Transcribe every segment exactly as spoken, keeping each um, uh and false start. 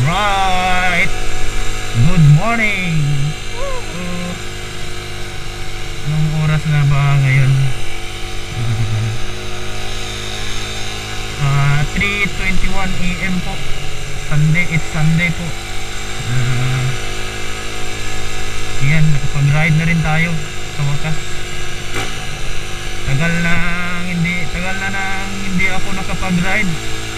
Alright, good morning. uh, Anong oras na ba ngayon? uh, three twenty-one a m po. Sunday, it's Sunday po. uh, Yan, nakapag-ride na rin tayo sa wakas. Tagal na hindi, tagal na nang hindi ako nakapag-ride.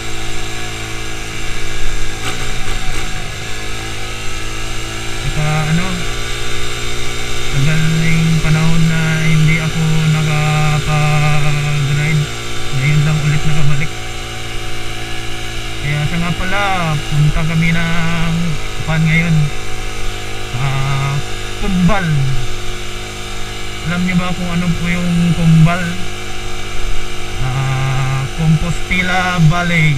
Saka ano, tagal na yung panahon na hindi ako nakapag-ride. Ngayon lang ulit nakabalik. Kaya sa nga pala, punta kami ng pan ngayon. Ah, uh, Kumbal. Alam niyo ba kung ano po yung Kumbal? Uh, Compostela Valley.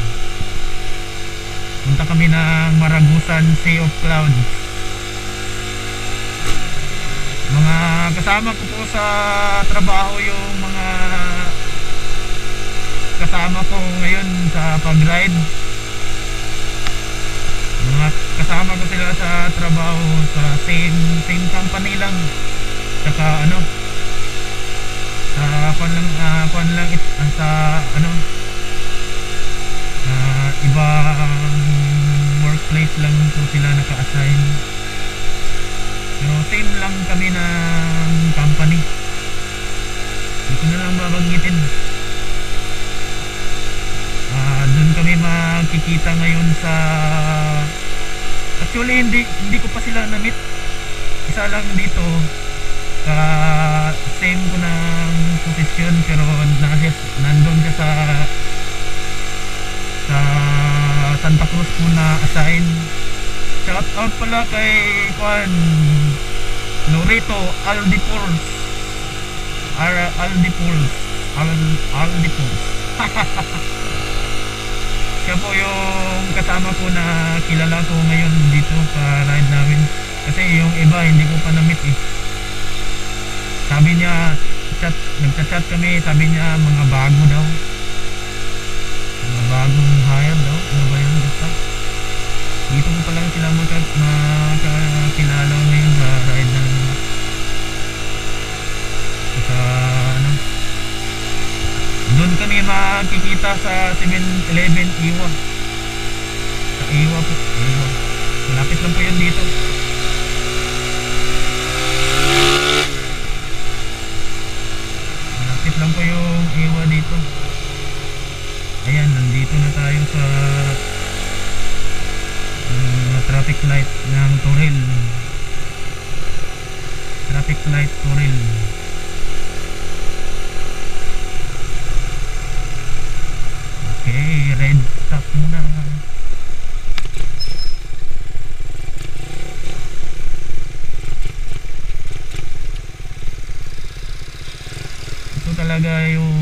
Punta kami ng Maragusan Sea of Clouds. Mga kasama ko po sa trabaho yung mga kasama ko ngayon sa pag-ride. Mga kasama ko sila sa trabaho sa same same company lang. Saka ano, sa pan lang uh, pan lang it, uh, sa ano uh, ibang workplace lang po sila naka-assign. Pero same lang kami ng company. Hindi ko na lang babanggitin. Uh, doon kami magkikita ngayon sa, actually hindi hindi ko pa sila na-meet. Isa lang dito, uh, same ko ng posisyon pero nasa, nandun siya sa sa Santa Cruz ko na assign. Shout out pala kay Juan Lorito Aldipurs. Ar Aldipurs. Al Aldipurs. Siya po yung kasama ko na kilala ko ngayon dito sa ride namin. Kasi yung iba hindi ko pa na-meet eh. Sabi niya, chat, nagchat-chat kami, sabi niya mga bago daw. Mga bagong hire daw. Ano ba yun? Basta dito ko pa lang sila makakilala ngayon sa ride namin. Sa ano, doon kami makikita sa seven eleven Iwa. Sa Iwa po, Iwa. Malapit lang po yun dito. Malapit lang po yung Iwa dito. Ayan, nandito na tayo sa uh, traffic light ng Toril. Traffic light Toril. Okay, red stop muna. Ito talaga yung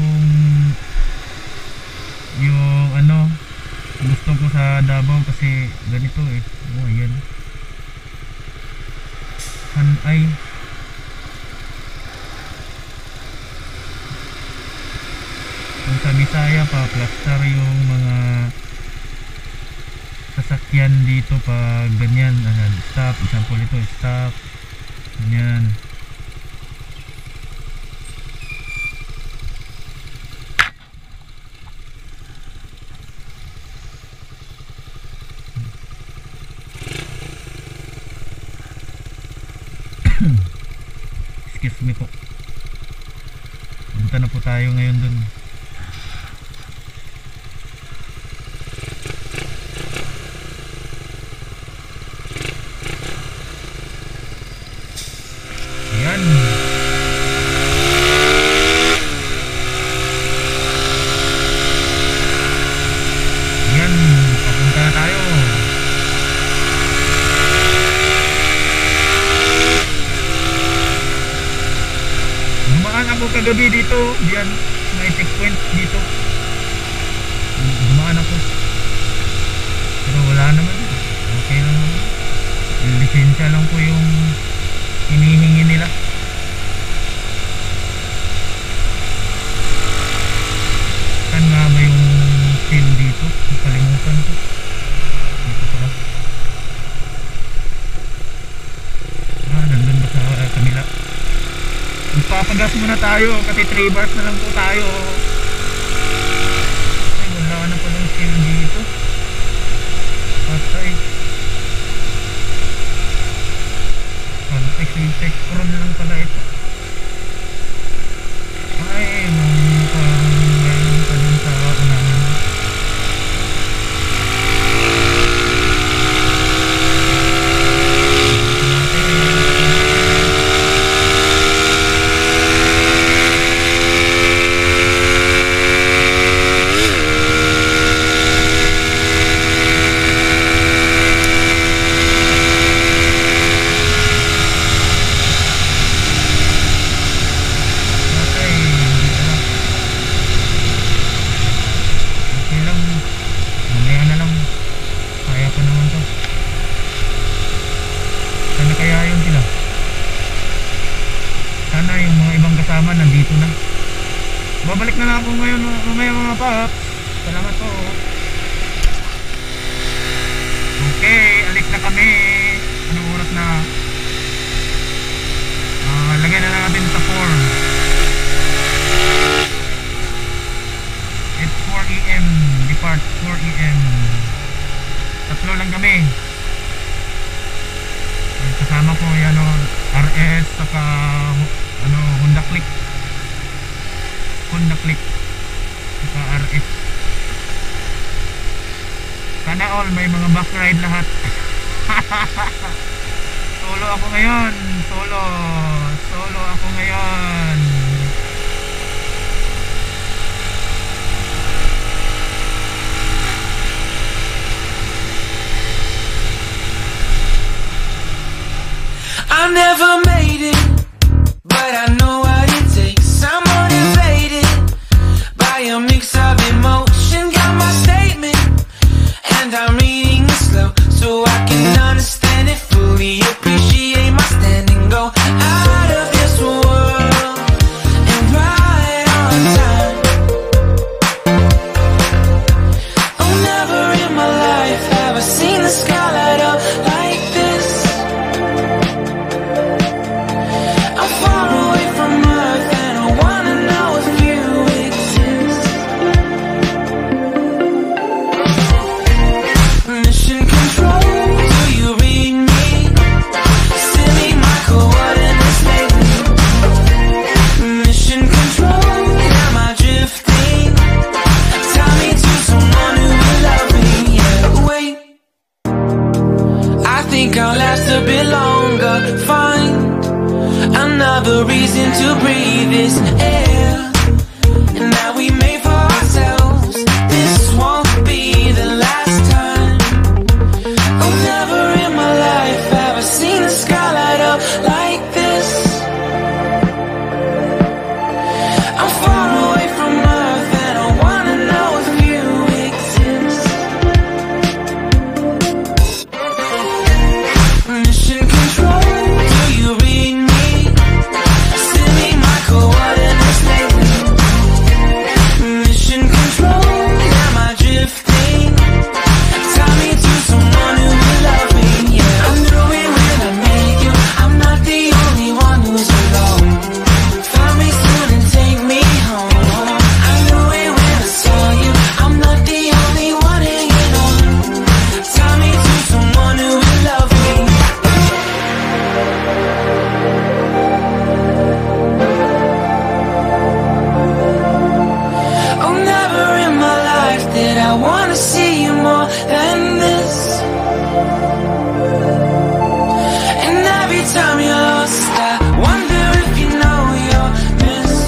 yung ano gusto ko sa Davao kasi ganito eh. Oh, ayan. Hanay. Kung sa Bisaya pa, plaster yung mga sasakyan dito pag ganyan. Ayan, stop. Example ito, stop. Ganyan. Excuse me po. Punta na po tayo ngayon dun. Ayan. Ayan, papunta na tayo. Dumaan ako kagabi dito. Diyan, may checkpoint dito. Dumaan ako. Pero wala naman. Okay lang naman. Lisensya lang po yung hinihingi nila. Saan nga ba yung seal dito? Kalimutan ko. Dito pala. muna tayo kasi three bars na lang po tayo. Ay, wala na palang skill dito. Patay. Contex with text pro na lang pala ito. Ay, mukhang meron pa dun sa unahan. Nandito na. Babalik na lang ako ngayon mamaya mga paps. Salamat po. Okay, alis na kami. Anong oras na? Uh, lagay na lang natin sa four. It's four A M Depart four A M Tatlo lang kami. Kasama ko yan o R S saka ano Honda Click. Honda Click saka R S. Sana all may mga back ride lahat. Solo ako ngayon. Solo. Solo ako ngayon. I never made it, but I know what it takes. I'm motivated by a mix of emotion. Got my statement, and I'm reading it slow so I can understand it fully. Appreciate my standing, go out of this world and right on time. Oh, never in my life have I seen the sky light up like this. I'm far away from Earth and I wanna know if you exist. Mission control, do you read me? Send me my coordinates lately. Mission control, am I drifting? Tie me to someone who will love me. Yeah, wait, I think I'll last a bit longer. Fine, another reason to breathe this air. And now we made for ourselves. This won't be the last time. Oh, never in my life have I seen the sky light up like this. I'm far away from Earth and I wanna know if you exist. Mission control, do you read me? Send me my coordinates lately. Mission control, am I drifting? Tie me to someone who will love me. Yeah, I knew it when I met you. I'm not the only one who's alone. Find me soon and take me home. I knew it when I saw you. I'm not the only one hanging on. Tie me to someone who will love me. Oh, never in my life did I wanna see you more than this. And every time you're lost, I wonder if you know you're missed.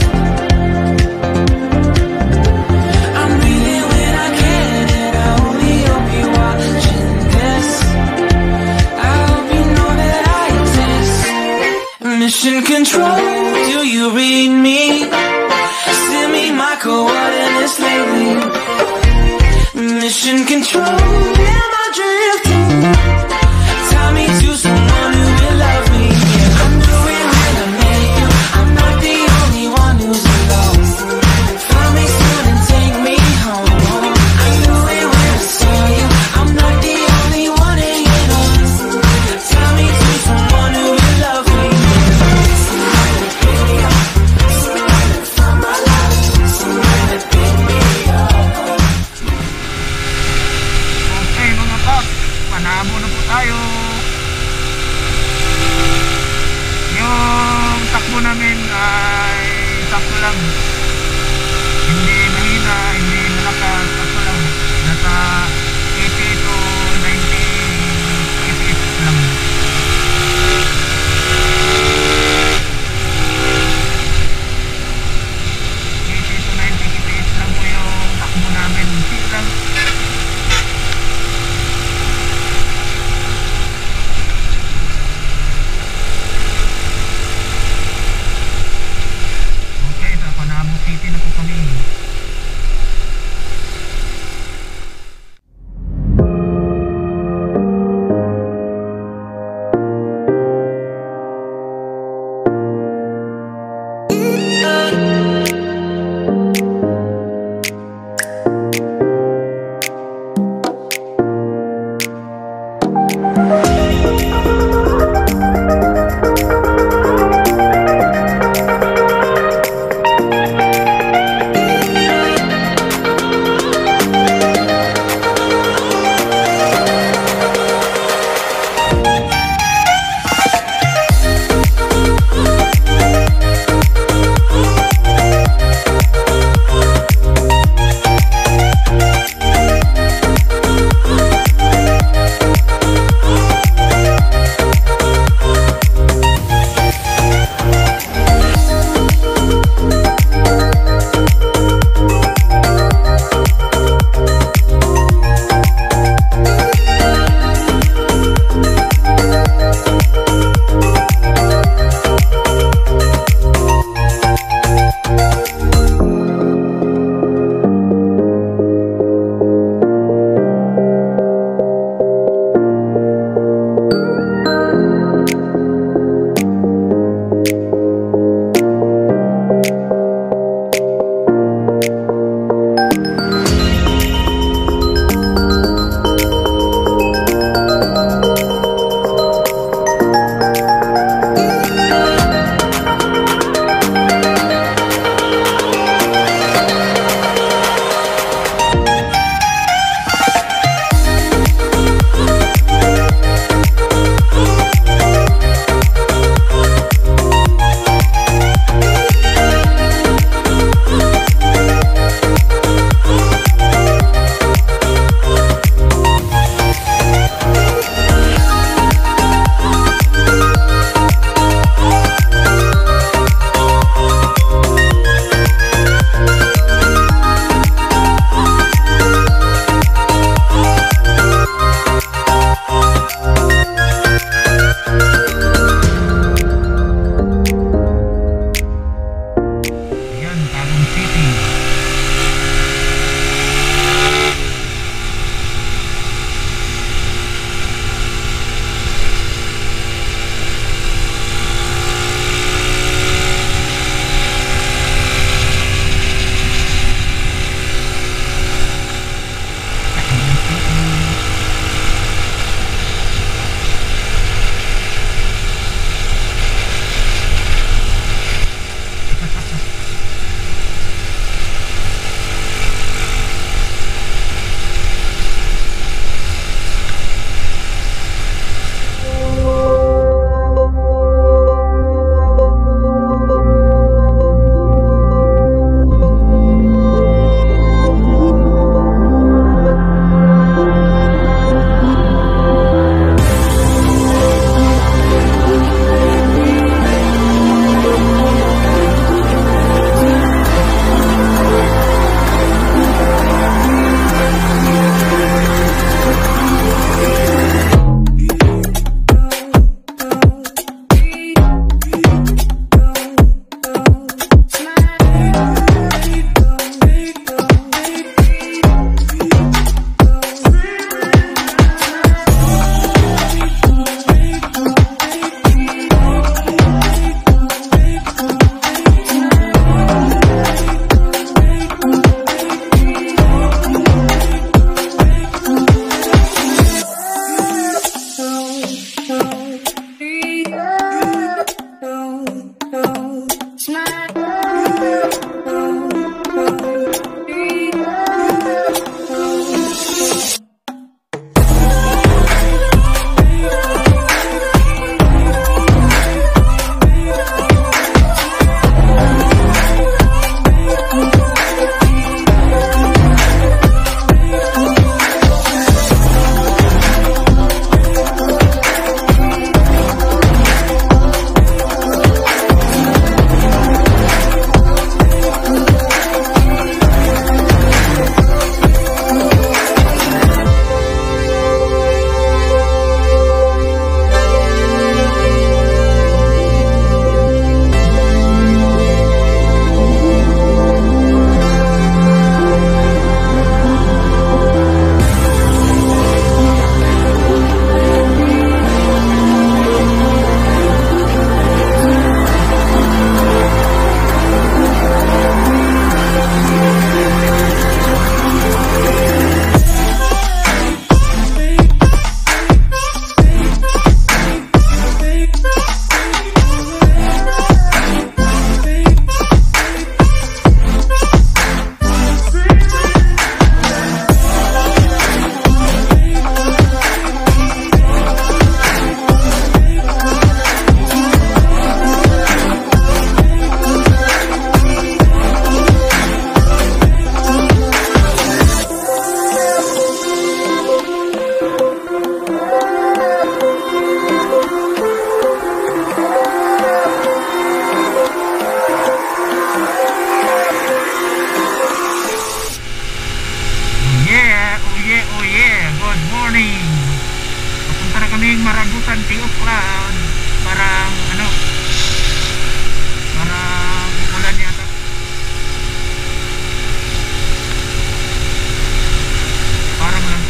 I'm breathing when I can, and I only hope you're watching this. I hope you know that I exist. Mission control, do you read me? Send me my coordinates lately. Mission control, am I drifting? Tie me to someone who will love me. Yeah, I knew it when I met you. I'm not the only one who's alone. Find me soon and take me home. I knew it when I saw you. I'm not the only one hanging on. Tie me to someone who will love me. tayo. Yung takbo namin ay sakto lang. Hindi mahina, hindi malakas, sakto lang. Nasa eighty to ninety K P H lang. eighty to ninety K P H lang po yung takbo namin. Chill lang. Okay, sa panabot oh yeah, good morning. Papunta na kaming Maragutan, Tea of Cloud. Parang ano, parang umulan yata. Parang lang.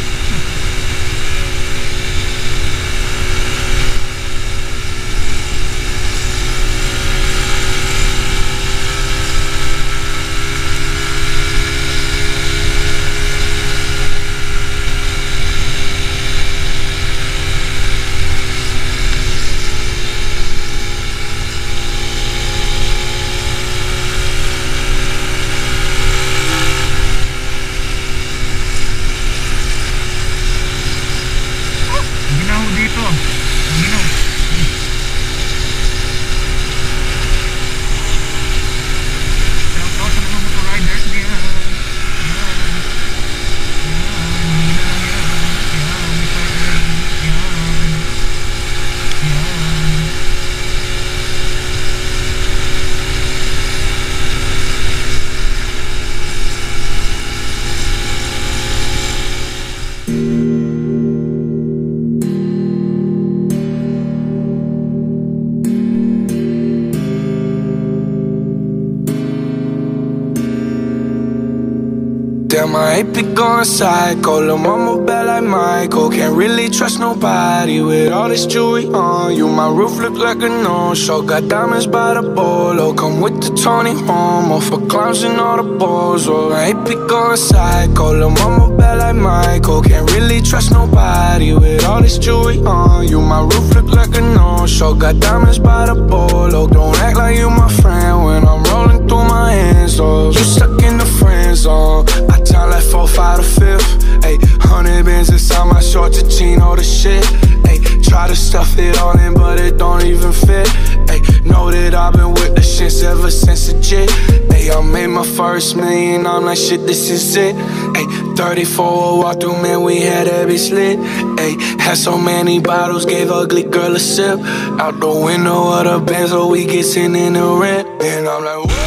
Damn, I ain't be going psycho. Lil' mama bad like Michael. Can't really trust nobody with all this jewelry on you. My roof look like a no-show. Got diamonds by the bolo. Come with the Tony Homo for clowns and all the balls. Oh, I ain't be going psycho. Lil' mama bad like Michael. Can't really trust nobody with all this jewelry on you. My roof look like a no-show. Got diamonds by the bolo. Don't act like you my friend when I'm rolling through my hands. Oh, you stuck in the friend zone. I time like four, five to fifth. Ayy, hundred bands inside my shorts, a chino the shit. Ayy, try to stuff it all in, but it don't even fit. Ayy, know that I've been with the shits ever since the jit. Ayy, I made my first million, I'm like shit, this is it. Ayy, thirty-four walk through, man, we had every slit. Ayy, had so many bottles, gave ugly girl a sip. Out the window of the Benz, so we get sitting in the rent. And I'm like, whoa.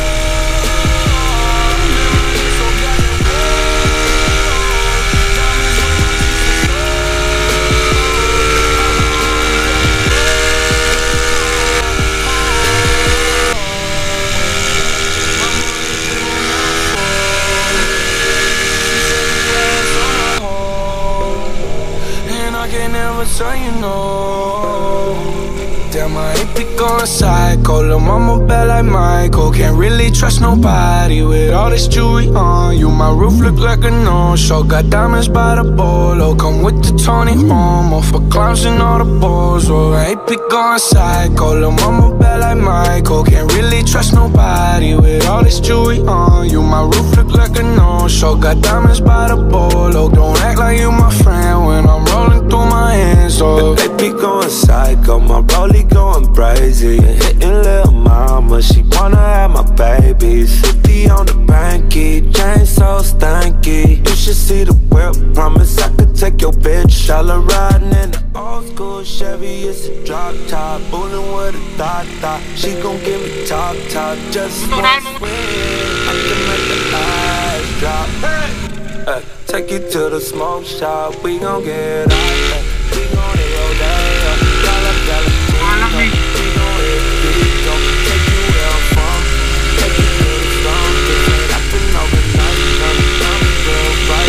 So you know, damn, I ain't be going psycho. Lil' mama bad like Michael. Can't really trust nobody with all this jewelry on you. My roof look like a no-show. Got diamonds by the bolo. Come with the Tony Homo for clowns and all the balls. Oh, I ain't be going psycho. Lil' mama bad like Michael. Can't really trust nobody with all this jewelry on you. My roof look like a no-show. Got diamonds by the bolo. Don't act like you my friend when I'm rolling through my hands. Oh, they be going psycho. My rollie going crazy. And hitting lil' mama, she wanna have my babies. Fifty on the banky, chain so stanky. You should see the whip, promise I could take your bitch. All her riding in the old school Chevy, it's a drop top. Bullin' with a thought thought. She gon' give me top top, just one swing. I can make the eyes drop. Hey, take you to the smoke shop, we gon' get out. Hey, we gon' hit your day up, dollar dollar. We gon' hit deep, don't take you where I'm from. Take you to the storm, this ain't happen overnight. None of them feel right.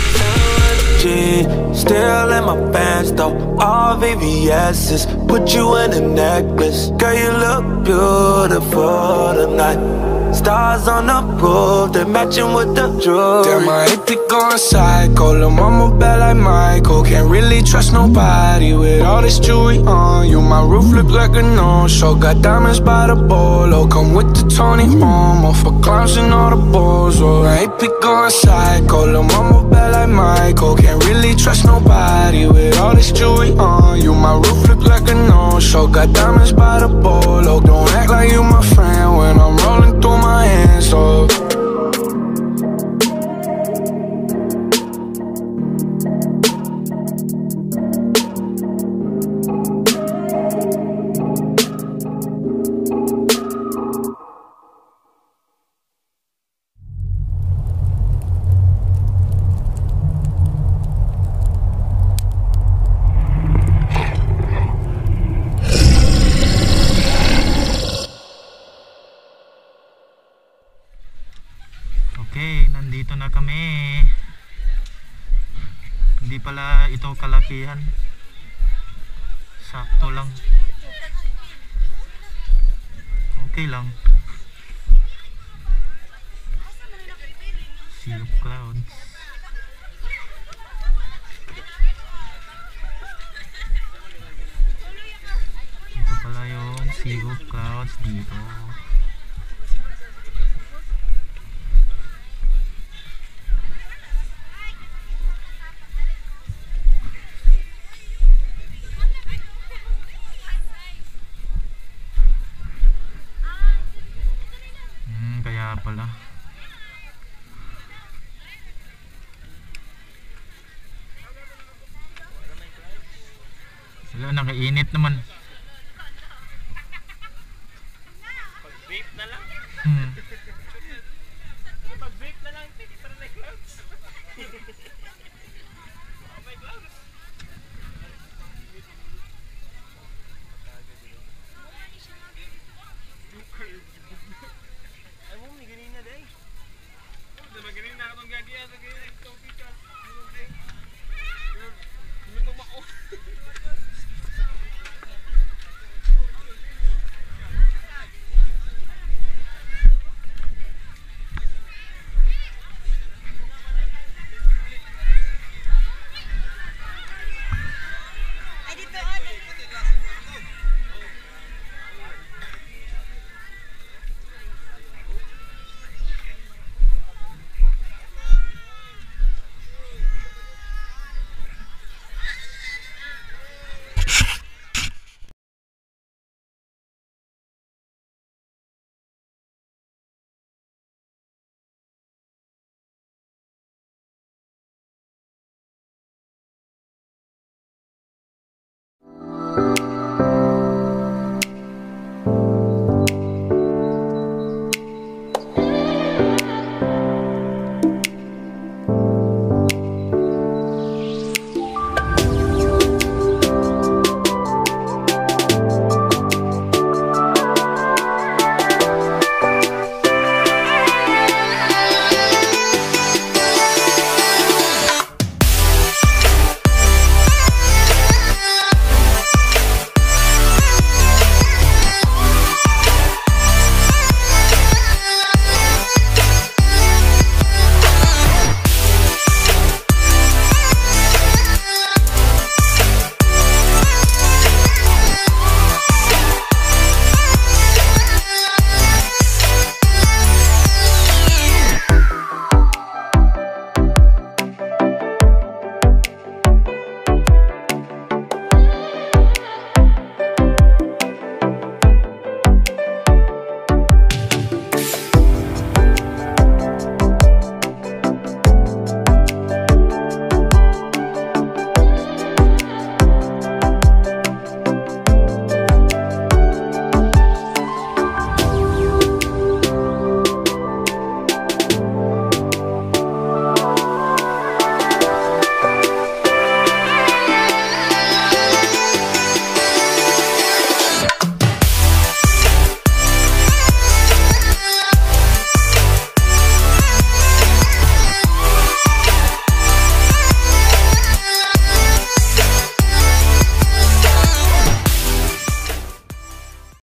Jeans, still in my pants though, all V V S's. Put you in a necklace, girl you look beautiful tonight. Stars on the roof, they're matching with the jewelry. Damn, I ain't be going psycho. Lil' mama bad like Michael. Can't really trust nobody with all this jewelry on you. My roof look like a no-show. Got diamonds by the bolo. Come with the Tony Homo for clowns and all the balls. Oh, I ain't be going psycho. Lil' mama bad like Michael. Can't really trust nobody with all this jewelry on you. My roof look like a no-show. Got diamonds by the bolo. Don't act like you my friend when I'm rolling through my hands, oh. nandito na kami. Hindi pala ito kalakihan. Sakto lang. Okay lang. Sea of clouds. Ito pala yung sea of clouds dito. Hmm, kaya pala. Wala, nakainit naman. Pag-vape na lang. Hmm. Pag-vape na lang, hindi para na clouds. Oh my clouds. Ay mo, may ganina day. Diba ganina ako itong gagaya sa ganina yung topic ka. Hindi ko mako.